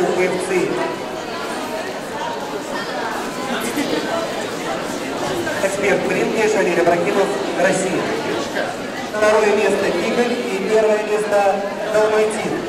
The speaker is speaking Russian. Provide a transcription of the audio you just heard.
УФЦ. Эксперт в ринге Шалиль Ибрагимов, Россия. Второе место Кигаль и первое место Далматин.